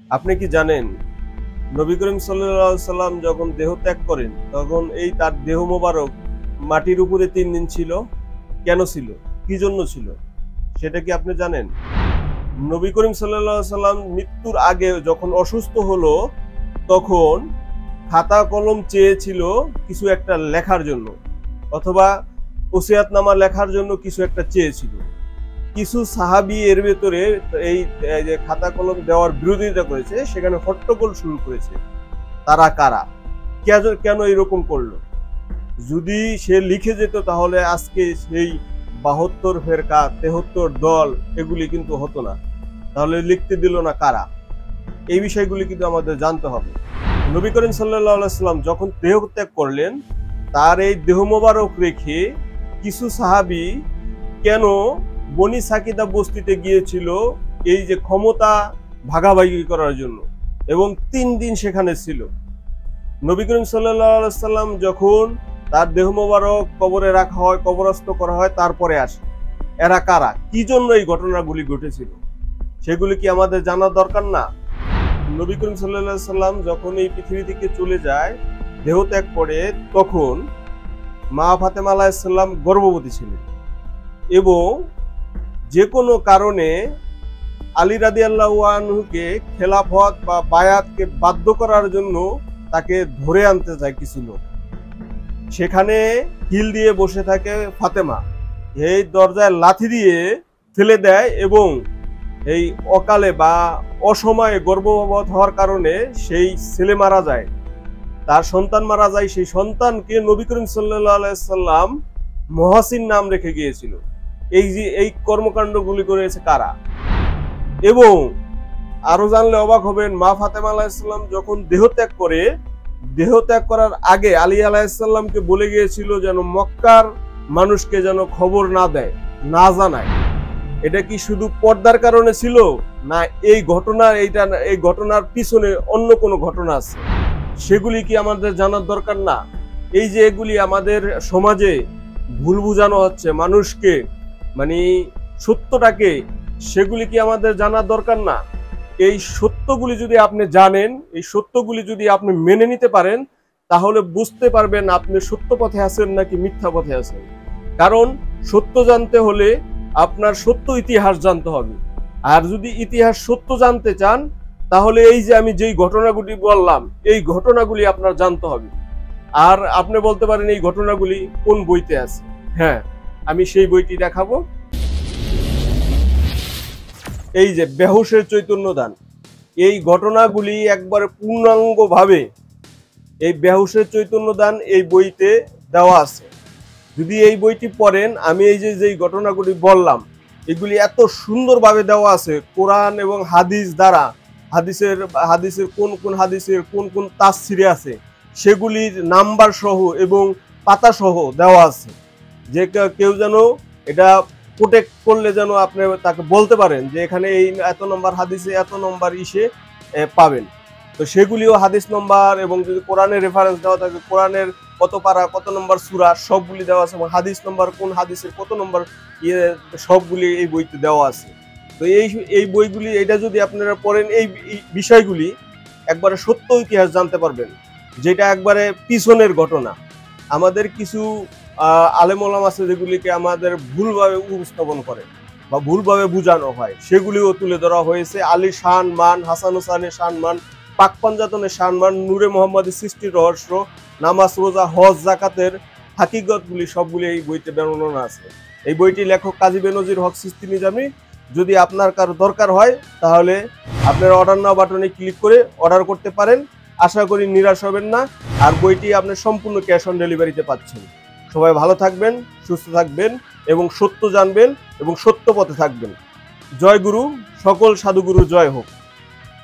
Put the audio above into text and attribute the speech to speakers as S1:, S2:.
S1: আপনি কি জানেন নবী করিম সাল্লাল্লাহু আলাইহি সাল্লাম যখন দেহ ত্যাগ করেন তখন এই তার দেহ মোবারক মাটির উপরে 3 দিন ছিল? কেন ছিল? কি জন্য ছিল? সেটা কি আপনি জানেন? নবী করিম সাল্লাল্লাহু আলাইহি সাল্লাম মৃত্যুর আগে যখন অসুস্থ হলো তখন খাতা কলম চেয়েছিল কিছু একটা লেখার জন্য, অথবা ওসিয়াতনামা লেখার জন্য কিছু একটা চেয়েছিল। কিছু সাহাবী এর ভেতরে এই যে খাতা কলম দেওয়ার বিরোধিতা করেছে, সেখানে হট্টগোল শুরু করেছে। তারা কারা? কেন এরকম করলো? যদি সে লিখে যেত তাহলে আজকে সেই 72 ফেরকা 73 দল এগুলি কিন্তু হতো না। তাহলে লিখতে দিল না কারা? এই বিষয়গুলি কিন্তু আমাদের জানতে হবে। নবী করিম সাল্লাল্লাহু আলাইহি সাল্লাম যখন দেহ ত্যাগ করলেন, তার এই দেহ মোবারক রেখে কিছু সাহাবী কেন বনি সাকিদা বস্তিতে গিয়েছিল এই যে ক্ষমতা ভাগাভাগি করার জন্য, এবং 3 দিন সেখানে ছিল। নবী করিম সাল্লাল্লাহু আলাইহি সাল্লাম যখন তার দেহ মোবারক কবরে রাখা হয়, কবরস্থ করা হয়, তারপরে আসে। এরা কারা? কি জন্য এই ঘটনাগুলি ঘটেছিল? সেগুলি কি আমাদের জানার দরকার না? নবী করিম সাল্লাল্লাহু আলাইহি সাল্লাম যখন এই পৃথিবী থেকে চলে যায়, দেহ ত্যাগ করে, তখন মা ফাতেমা আলাইহিস সালাম গর্ভবতী ছিলেন, এবং যে কোনো কারণে আলী রাদিয়াল্লাহু আনহুকে খেলাফত বা বায়াতকে বাধ্য করার জন্য তাকে ধরে আনতে চায় কিছু লোক। সেখানে হিল দিয়ে বসে থাকে ফাতেমা, এই দরজায় লাথি দিয়ে ফেলে দেয়, এবং এই অকালে বা অসময়ে গর্ভবত হওয়ার কারণে সেই ছেলে মারা যায়, তার সন্তান মারা যায়। সেই সন্তানকে নবী করিম সাল্লাল্লাহু আলাইহি সাল্লাম মুহাসিন নাম রেখে গিয়েছিল। এই কর্মকাণ্ডগুলি করেছে কারা? এবং আরো জানলে অবাক হবেন, মা ফাতেমা আলাইহিস সালাম যখন দেহত্যাগ করে, দেহত্যাগ করার আগে আলী আলাইহিস সালামকে বলে গিয়েছিল যেন মক্কার মানুষকে যেন খবর না দেয়, না জানায়। এটা কি শুধু পর্দার কারণে ছিল, না এই ঘটনার পিছনে অন্য কোনো ঘটনা আছে? সেগুলি কি আমাদের জানার দরকার না? এই যে এগুলি আমাদের সমাজে ভুল বুঝানো হচ্ছে মানুষকে, মানে সত্যটাকে, সেগুলি কি আমাদের জানার দরকার না? এই সত্যগুলি যদি আপনি জানেন, এই সত্যগুলি যদি আপনি মেনে নিতে পারেন, তাহলে বুঝতে পারবেন আপনি সত্য পথে আছেন নাকি মিথ্যা পথে আছেন। কারণ সত্য জানতে হলে আপনার সত্য ইতিহাস জানতে হবে। আর যদি ইতিহাস সত্য জানতে চান, তাহলে এই যে আমি যেই ঘটনাগুলি বললাম, এই ঘটনাগুলি আপনার জানতে হবে। আর আপনি বলতে পারেন এই ঘটনাগুলি কোন বইতে আছে। হ্যাঁ, আমি সেই বইটি দেখাবো। এই যে বেহুশের চৈতন্য দান, এই ঘটনাগুলি একবারে পূর্ণাঙ্গভাবে এই বেহুশের চৈতন্য দান এই বইতে দেওয়া আছে। যদি এই বইটি পড়েন, আমি এই যে ঘটনাগুলি বললাম, এগুলি এত সুন্দরভাবে দেওয়া আছে কোরআন এবং হাদিস দ্বারা। হাদিসের কোন কোন তাফসিরে আছে সেগুলির নাম্বার সহ এবং পাতা সহ দেওয়া আছে, যে কেউ যেন এটা প্রোটেক্ট করলে যেন আপনি তাকে বলতে পারেন যে এখানে এই এত নম্বর হাদিসে এত নম্বর ইসে পাবেন। তো সেগুলিও হাদিস নম্বর, এবং যদি কোরআনের রেফারেন্স দেওয়া থাকে, কোরআনের কত পারা, কত নম্বর সূরা, সবগুলি দেওয়া আছে, এবং হাদিস নম্বর, কোন হাদিসের কত নম্বর সবগুলি এই বইতে দেওয়া আছে। তো এই বইগুলি, এটা যদি আপনারা পড়েন, এই বিষয়গুলি একবারে সত্য ইতিহাস জানতে পারবেন, যেটা একবারে পিছনের ঘটনা। আমাদের কিছু আলেম ওলামা আছে যেগুলিকে আমাদের ভুলভাবে উপস্থাপন করে বা ভুলভাবে বোঝানো হয়, সেগুলিও তুলে ধরা হয়েছে। আলীর শান মান, হাসান হোসেনের শান মান, পাক পাঞ্জাতনের শান মান, নূরে মোহাম্মদের সৃষ্টির রহস্য, নামাজ, রোজা, হজ, জাকাতের হাকিকতগুলি সবগুলি এই বইতে বর্ণনা আছে। এই বইটি লেখক কাজী বেনজির হক চিশতি নিজামী। যদি আপনার কারো দরকার হয়, তাহলে আপনার অর্ডার নাও বাটনে ক্লিক করে অর্ডার করতে পারেন। আশা করি নিরাশ হবেন না। আর বইটি আপনি সম্পূর্ণ ক্যাশ অন ডেলিভারিতে পাচ্ছেন। সবাই ভালো থাকবেন, সুস্থ থাকবেন, এবং সত্য জানবেন এবং সত্য পথে থাকবেন। জয় গুরু, সকল সাধুগুরু জয় হোক।